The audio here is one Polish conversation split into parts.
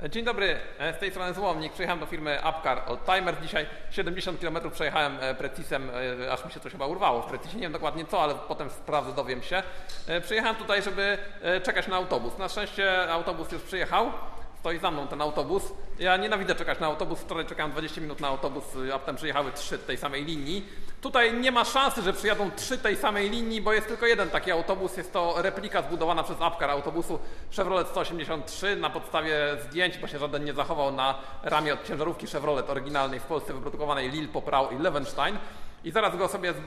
Dzień dobry, z tej strony Złomnik. Przyjechałem do firmy Apcar Oldtimers. Dzisiaj 70 km przejechałem Precisem, aż mi się coś chyba urwało w Precisie. Nie wiem dokładnie co, ale potem sprawdzę, dowiem się. Przyjechałem tutaj, żeby czekać na autobus. Na szczęście autobus już przyjechał. Stoi za mną ten autobus. Ja nienawidzę czekać na autobus. Wczoraj czekałem 20 minut na autobus, a potem przyjechały 3 tej samej linii. Tutaj nie ma szansy, że przyjadą 3 tej samej linii, bo jest tylko jeden taki autobus. Jest to replika zbudowana przez Apcar autobusu Chevrolet 183 na podstawie zdjęć, bo się żaden nie zachował na ramie od ciężarówki Chevrolet oryginalnej w Polsce wyprodukowanej Lille, Poprał i Levenstein. I zaraz go sobie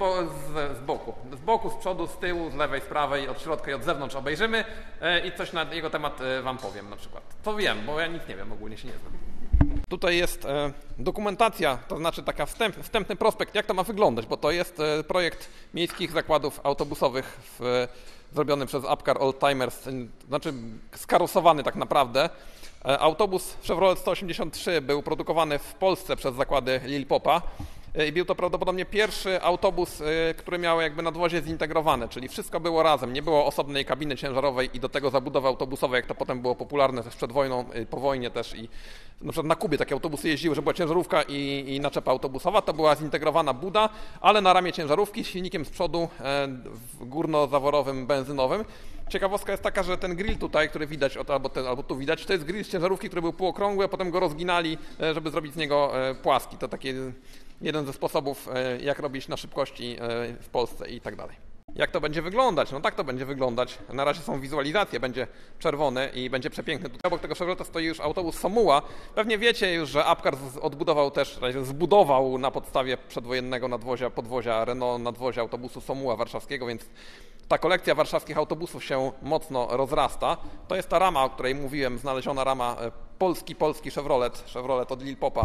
z boku, z przodu, z tyłu, z lewej, z prawej, od środka i od zewnątrz obejrzymy i coś na jego temat wam powiem na przykład. To wiem, bo ja nic nie wiem, ogólnie się nie znam. Tutaj jest dokumentacja, to znaczy taka wstępny prospekt, jak to ma wyglądać, bo to jest projekt miejskich zakładów autobusowych zrobiony przez Apcar Oldtimers, znaczy skarosowany tak naprawdę. Autobus Chevrolet 183 był produkowany w Polsce przez zakłady Lille Popa. I był to prawdopodobnie pierwszy autobus, który miał jakby nadwozie zintegrowane, czyli wszystko było razem, nie było osobnej kabiny ciężarowej i do tego zabudowy autobusowej, jak to potem było popularne też przed wojną, po wojnie też i na przykład na Kubie takie autobusy jeździły, że była ciężarówka i naczepa autobusowa, to była zintegrowana buda, ale na ramię ciężarówki z silnikiem z przodu górnozaworowym, benzynowym. Ciekawostka jest taka, że ten grill tutaj, który widać, albo tu widać, to jest grill z ciężarówki, który był półokrągły, a potem go rozginali, żeby zrobić z niego płaski. To taki jeden ze sposobów, jak robić na szybkości w Polsce i tak dalej. Jak to będzie wyglądać? No tak to będzie wyglądać. Na razie są wizualizacje, będzie czerwony i będzie przepiękny. Tutaj obok tego Chevroleta stoi już autobus Somuła. Pewnie wiecie już, że Apcar odbudował też, zbudował na podstawie przedwojennego podwozia Renault nadwozia autobusu Somuła warszawskiego, więc ta kolekcja warszawskich autobusów się mocno rozrasta. To jest ta rama, o której mówiłem, znaleziona rama polski Chevrolet od Lille Popa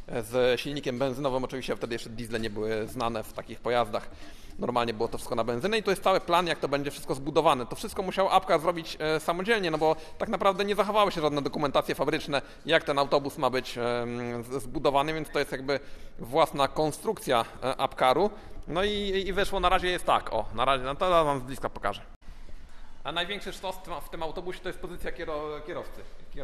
z silnikiem benzynowym. Oczywiście wtedy jeszcze diesle nie były znane w takich pojazdach. Normalnie było to wszystko na benzynę i to jest cały plan, jak to będzie wszystko zbudowane. To wszystko musiał Apcar zrobić samodzielnie, no bo tak naprawdę nie zachowały się żadne dokumentacje fabryczne, jak ten autobus ma być zbudowany, więc to jest jakby własna konstrukcja Apcaru. No i wyszło, na razie jest tak, na razie, no to wam z bliska pokażę. A największy sztos w tym autobusie to jest pozycja kierowcy.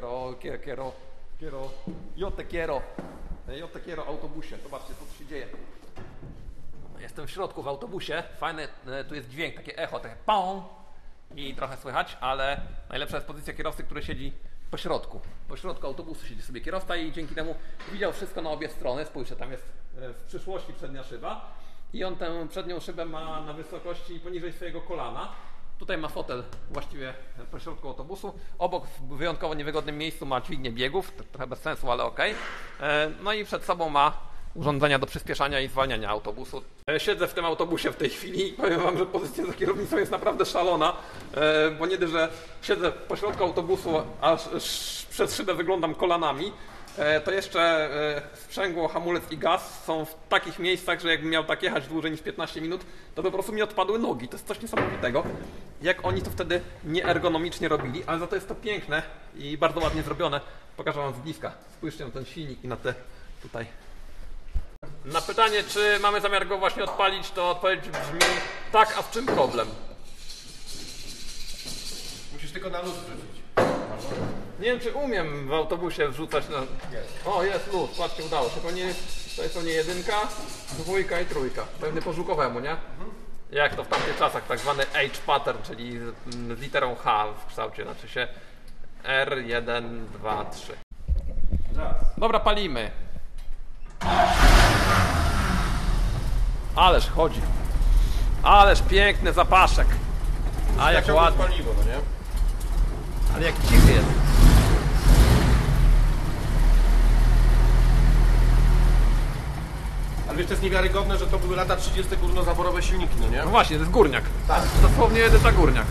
Jote Kiero autobusie. Zobaczcie, co się dzieje. Jestem w środku w autobusie. Fajny, tu jest dźwięk, takie echo, takie pą i trochę słychać, ale najlepsza jest pozycja kierowcy, który siedzi po środku. Po środku autobusu siedzi sobie kierowca i dzięki temu widział wszystko na obie strony. Spójrzcie, tam jest w przyszłości przednia szyba i on tę przednią szybę ma na wysokości poniżej swojego kolana. Tutaj ma fotel właściwie po środku autobusu. Obok w wyjątkowo niewygodnym miejscu ma dźwignię biegów, trochę bez sensu, ale okej. No i przed sobą ma urządzenia do przyspieszania i zwalniania autobusu. Siedzę w tym autobusie w tej chwili i powiem wam, że pozycja za kierownicą jest naprawdę szalona, bo nie dość, że siedzę po środku autobusu, aż przed szybę wyglądam kolanami, to jeszcze sprzęgło, hamulec i gaz są w takich miejscach, że jakbym miał tak jechać dłużej niż 15 minut, to po prostu mi odpadły nogi. To jest coś niesamowitego, jak oni to wtedy nieergonomicznie robili, ale za to jest to piękne i bardzo ładnie zrobione. Pokażę wam z bliska. Spójrzcie na ten silnik i na te tutaj. Na pytanie, czy mamy zamiar go właśnie odpalić, to odpowiedź brzmi tak, a w czym problem? Musisz tylko na luz wrzucić. Nie wiem, czy umiem w autobusie wrzucać na... O, jest luz, patrzcie, udało się. To jest nie 1, 2 i 3. Pewnie po żukowemu, nie? Jak to w tamtych czasach, tak zwany H-pattern, czyli z literą H w kształcie, znaczy się R1, 2, 3. Dobra, palimy. Ależ chodzi. Ależ piękny zapaszek. A jak ładnie. Paliwo, no nie? Ale jak cichy jest. Ale wiesz, to jest niewiarygodne, że to były lata 30. górnozaworowe silniki, no nie? No właśnie, to jest górniak. Tak. Dosłownie edyta górniak.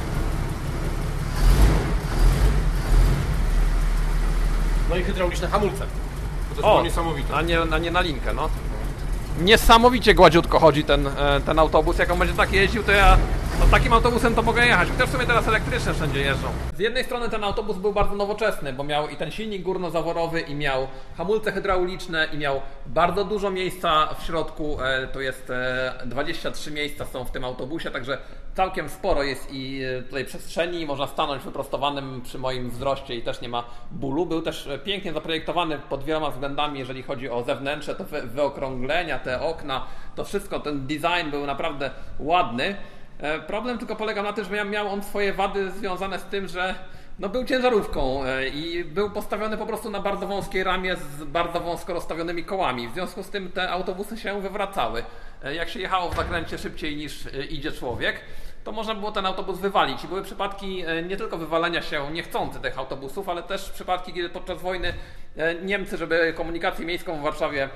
No i hydrauliczne hamulce. To było niesamowite. A nie na linkę, no. Niesamowicie gładziutko chodzi ten autobus. Jak on będzie tak jeździł, to ja No takim autobusem to mogę jechać, chociaż w sumie teraz elektryczne wszędzie jeżdżą. Z jednej strony ten autobus był bardzo nowoczesny, bo miał i ten silnik górnozaworowy, i miał hamulce hydrauliczne, i miał bardzo dużo miejsca w środku. To jest 23 miejsca są w tym autobusie, także całkiem sporo jest i tutaj przestrzeni, można stanąć wyprostowanym przy moim wzroście i też nie ma bólu. Był też pięknie zaprojektowany pod wieloma względami, jeżeli chodzi o zewnętrzne, to wyokrąglenia, te okna, to wszystko, ten design był naprawdę ładny. Problem tylko polega na tym, że miał on swoje wady związane z tym, że no był ciężarówką i był postawiony po prostu na bardzo wąskiej ramie z bardzo wąsko rozstawionymi kołami. W związku z tym te autobusy się wywracały. Jak się jechało w zakręcie szybciej niż idzie człowiek, to można było ten autobus wywalić. I były przypadki nie tylko wywalenia się niechcący tych autobusów, ale też przypadki, kiedy podczas wojny Niemcy, żeby komunikację miejską w Warszawie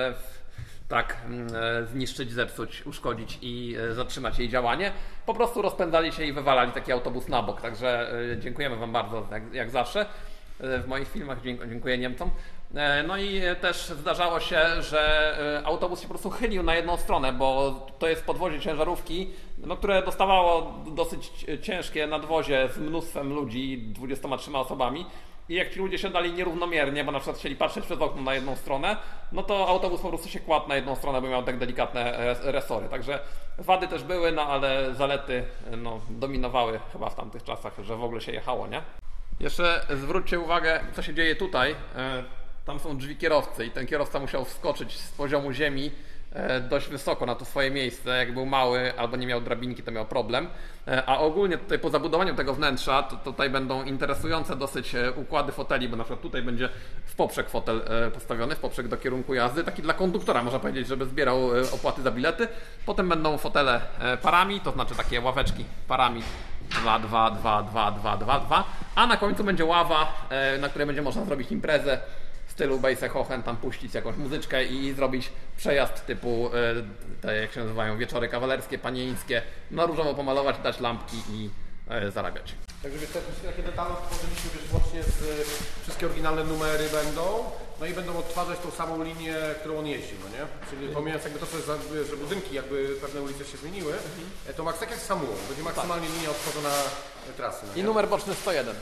tak zniszczyć, zepsuć, uszkodzić i zatrzymać jej działanie, po prostu rozpędzali się i wywalali taki autobus na bok. Także dziękujemy Wam bardzo, jak zawsze. W moich filmach dziękuję Niemcom. No i też zdarzało się, że autobus się po prostu chylił na jedną stronę, bo to jest podwozie ciężarówki, no, które dostawało dosyć ciężkie nadwozie z mnóstwem ludzi, 23 osobami. I jak ci ludzie siadali nierównomiernie, bo na przykład chcieli patrzeć przez okno na jedną stronę, no to autobus po prostu się kładł na jedną stronę, bo miał tak delikatne resory. Także wady też były, no ale zalety no, dominowały chyba w tamtych czasach, że w ogóle się jechało, nie? Jeszcze zwróćcie uwagę, co się dzieje tutaj. Tam są drzwi kierowcy i ten kierowca musiał wskoczyć z poziomu ziemi dość wysoko na to swoje miejsce. Jak był mały albo nie miał drabinki, to miał problem. A ogólnie tutaj po zabudowaniu tego wnętrza to tutaj będą interesujące dosyć układy foteli, bo na przykład tutaj będzie w poprzek fotel postawiony, w poprzek do kierunku jazdy, taki dla konduktora można powiedzieć, żeby zbierał opłaty za bilety. Potem będą fotele parami, to znaczy takie ławeczki parami 2, 2, 2, 2, 2, 2, 2, a na końcu będzie ława, na której będzie można zrobić imprezę w stylu Bejsehochen, tam puścić jakąś muzyczkę i zrobić przejazd typu te, jak się nazywają, wieczory kawalerskie, panieńskie, na różowo pomalować, dać lampki i zarabiać. Także wiesz, takie detale tworzyliśmy, wiesz, łącznie z wszystkie oryginalne numery będą, no i będą odtwarzać tą samą linię, którą on jeździł, no nie? Czyli pomijając jakby to, że budynki, jakby pewne ulice się zmieniły, to Max tak jak Samuel, będzie maksymalnie linia odtworzona trasy. No i numer boczny 101.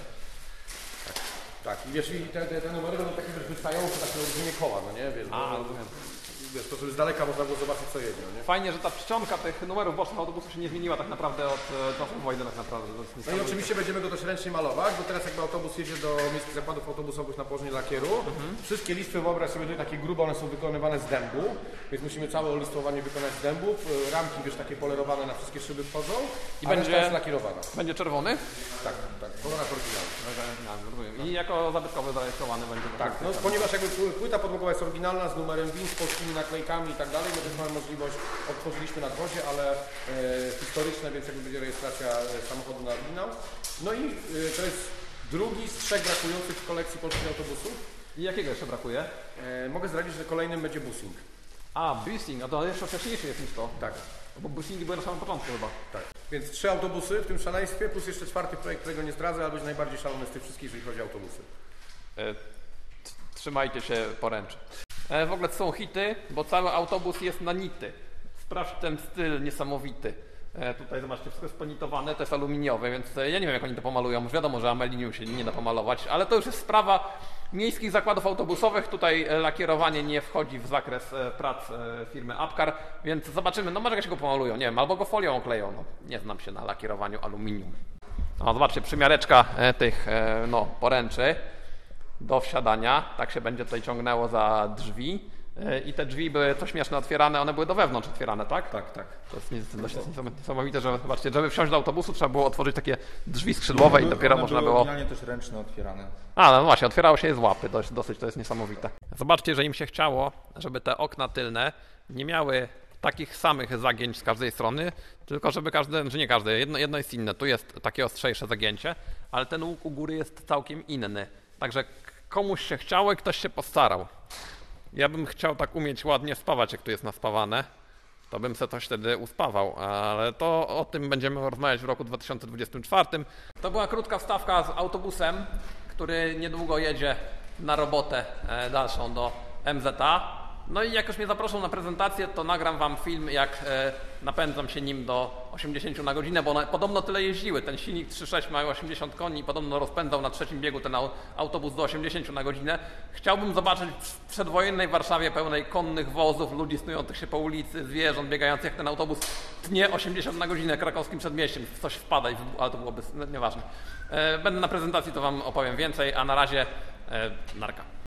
Tak, i wiesz, i te numery będą takie, wiesz, wystające, takie olbrzymie koła, no nie? Wiesz, wiesz, to żeby z daleka można było zobaczyć, co jedzie, no nie? Fajnie, że ta czcionka tych numerów bocznych autobusów się nie zmieniła tak naprawdę od czasu wojny tak naprawdę. No i oczywiście będziemy go też ręcznie malować, bo teraz jakby autobus jedzie do miejskich zakładów autobusowych na położenie lakieru. Wszystkie listwy, wyobraź sobie, takie grube, one są wykonywane z dębu, więc musimy całe olistwowanie wykonać z dębów. Ramki, wiesz, takie polerowane na wszystkie szyby wchodzą, i a będzie jest lakierowana. Będzie czerwony? Tak, kolorach oryginalnych. I jako zabytkowy zarejestrowany będzie. Tak, no ponieważ jakby płyta podłogowa jest oryginalna z numerem WIN, z polskimi naklejkami i tak dalej, my też mamy możliwość, odtworzyliśmy nadwozie, ale historyczne, więc jakby będzie rejestracja samochodu na oryginał. No i to jest drugi z 3 brakujących w kolekcji polskich autobusów. I jakiego jeszcze brakuje? Mogę zdradzić, że kolejnym będzie busing. A, busing, a to jeszcze wcześniejszy jest niż to. Tak. Bo busingi były na samym początku chyba. Tak. Więc 3 autobusy w tym szaleństwie, plus jeszcze 4. projekt, którego nie zdradzę, ale będzie najbardziej szalony z tych wszystkich, jeżeli chodzi o autobusy. Trzymajcie się poręczy. W ogóle są hity, bo cały autobus jest na nity. Sprawdź ten styl niesamowity. Tutaj zobaczcie, wszystko jest ponitowane, to jest aluminiowe, więc ja nie wiem, jak oni to pomalują. Już wiadomo, że amelinium się nie da pomalować, ale to już jest sprawa miejskich zakładów autobusowych. Tutaj lakierowanie nie wchodzi w zakres prac firmy Apcar, więc zobaczymy. No może jak się go pomalują, nie wiem, albo go folią okleją. No, nie znam się na lakierowaniu aluminium. No, zobaczcie, przymiareczka tych poręczy do wsiadania. Tak się będzie tutaj ciągnęło za drzwi. I te drzwi były co śmieszne otwierane, one były do wewnątrz otwierane, tak? Tak, tak. To jest dość niesamowite, że zobaczcie, żeby wsiąść do autobusu trzeba było otworzyć takie drzwi skrzydłowe i dopiero można było... Oryginalnie też ręcznie otwierane. A, no właśnie, otwierało się je z łapy, dosyć to jest niesamowite. Zobaczcie, że im się chciało, żeby te okna tylne nie miały takich samych zagięć z każdej strony, tylko żeby każde, że nie każde, jedno jest inne. Tu jest takie ostrzejsze zagięcie, ale ten łuk u góry jest całkiem inny. Także komuś się chciało i ktoś się postarał. Ja bym chciał tak umieć ładnie spawać, jak tu jest naspawane. To bym se coś wtedy uspawał, ale to o tym będziemy rozmawiać w roku 2024. To była krótka wstawka z autobusem, który niedługo jedzie na robotę dalszą do MZA. No i jak już mnie zaproszą na prezentację, to nagram wam film, jak napędzam się nim do 80 na godzinę, bo one podobno tyle jeździły. Ten silnik 3.6 ma 80 koni i podobno rozpędzał na trzecim biegu ten autobus do 80 na godzinę. Chciałbym zobaczyć w przedwojennej Warszawie pełnej konnych wozów, ludzi snujących się po ulicy, zwierząt biegających, jak ten autobus tnie 80 na godzinę krakowskim przedmieściem. Coś wpada, ale to byłoby nieważne. Będę na prezentacji, to wam opowiem więcej, a na razie narka.